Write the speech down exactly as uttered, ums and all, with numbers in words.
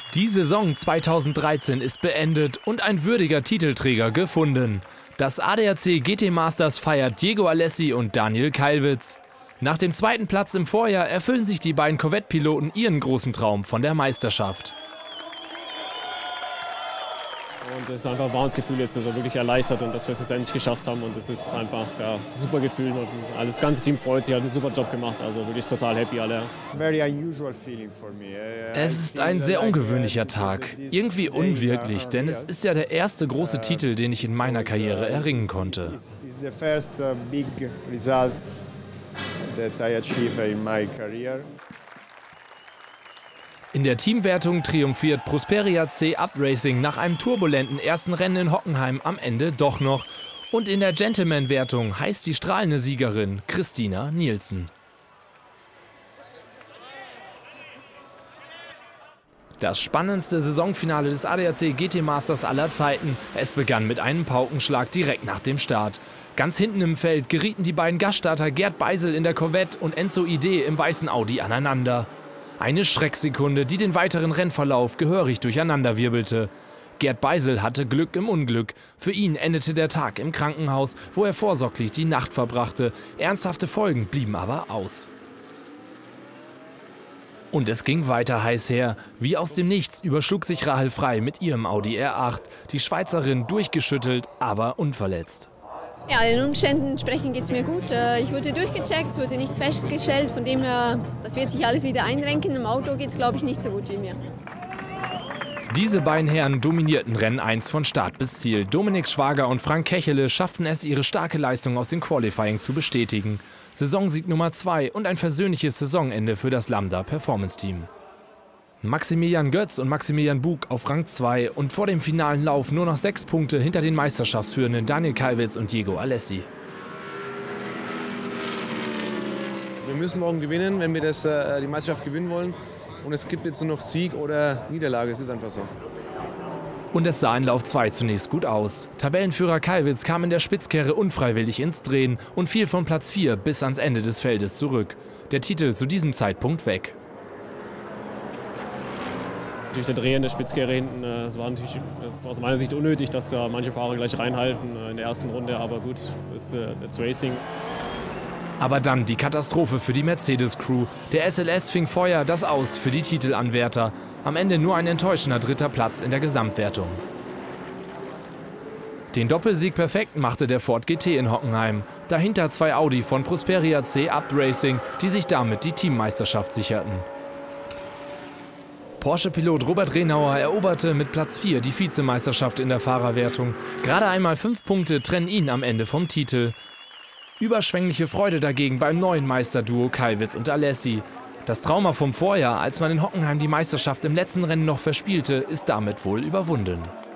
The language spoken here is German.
Die Saison zweitausenddreizehn ist beendet und ein würdiger Titelträger gefunden. Das A D A C G T Masters feiert Diego Alessi und Daniel Keilwitz. Nach dem zweiten Platz im Vorjahr erfüllen sich die beiden Corvette-Piloten ihren großen Traum von der Meisterschaft. Und es ist einfach ein Wahnsinnsgefühl, jetzt, dass wir wirklich erleichtert und dass wir es endlich geschafft haben. Und das ist einfach ja, ein super Gefühl. Und das ganze Team freut sich, hat einen super Job gemacht. Also wirklich total happy alle. Es ist ein sehr ungewöhnlicher Tag. Irgendwie unwirklich, denn es ist ja der erste große Titel, den ich in meiner Karriere erringen konnte. In der Teamwertung triumphiert Prosperia C Up Racing nach einem turbulenten ersten Rennen in Hockenheim am Ende doch noch. Und in der Gentleman-Wertung heißt die strahlende Siegerin Christina Nielsen. Das spannendste Saisonfinale des A D A C G T Masters aller Zeiten. Es begann mit einem Paukenschlag direkt nach dem Start. Ganz hinten im Feld gerieten die beiden Gaststarter Gerd Beisel in der Corvette und Enzo Ide im weißen Audi aneinander. Eine Schrecksekunde, die den weiteren Rennverlauf gehörig durcheinanderwirbelte. Gerd Beisel hatte Glück im Unglück. Für ihn endete der Tag im Krankenhaus, wo er vorsorglich die Nacht verbrachte. Ernsthafte Folgen blieben aber aus. Und es ging weiter heiß her. Wie aus dem Nichts überschlug sich Rahel Frey mit ihrem Audi R acht. Die Schweizerin durchgeschüttelt, aber unverletzt. Ja, den Umständen entsprechend geht es mir gut. Ich wurde durchgecheckt, es wurde nichts festgestellt. Von dem her, das wird sich alles wieder einrenken. Im Auto geht es, glaube ich, nicht so gut wie mir. Diese beiden Herren dominierten Rennen eins von Start bis Ziel. Dominik Schwager und Frank Kechele schafften es, ihre starke Leistung aus dem Qualifying zu bestätigen. Saisonsieg Nummer zwei und ein versöhnliches Saisonende für das Lambda Performance Team. Maximilian Götz und Maximilian Bug auf Rang zwei und vor dem finalen Lauf nur noch sechs Punkte hinter den Meisterschaftsführenden Daniel Keilwitz und Diego Alessi. Wir müssen morgen gewinnen, wenn wir das, äh, die Meisterschaft gewinnen wollen. Und es gibt jetzt nur noch Sieg oder Niederlage, es ist einfach so. Und es sah in Lauf zwei zunächst gut aus. Tabellenführer Keilwitz kam in der Spitzkehre unfreiwillig ins Drehen und fiel von Platz vier bis ans Ende des Feldes zurück. Der Titel zu diesem Zeitpunkt weg. Durch der Dreh in der Spitzkehre hinten, es war natürlich aus meiner Sicht unnötig, dass da manche Fahrer gleich reinhalten in der ersten Runde, aber gut, das ist Racing. Aber dann die Katastrophe für die Mercedes-Crew. Der S L S fing Feuer, das Aus für die Titelanwärter. Am Ende nur ein enttäuschender dritter Platz in der Gesamtwertung. Den Doppelsieg perfekt machte der Ford G T in Hockenheim. Dahinter zwei Audi von Prosperia C Up Racing, die sich damit die Teammeisterschaft sicherten. Porsche-Pilot Robert Renauer eroberte mit Platz vier die Vizemeisterschaft in der Fahrerwertung. Gerade einmal fünf Punkte trennen ihn am Ende vom Titel. Überschwängliche Freude dagegen beim neuen Meisterduo Keilwitz und Alessi. Das Trauma vom Vorjahr, als man in Hockenheim die Meisterschaft im letzten Rennen noch verspielte, ist damit wohl überwunden.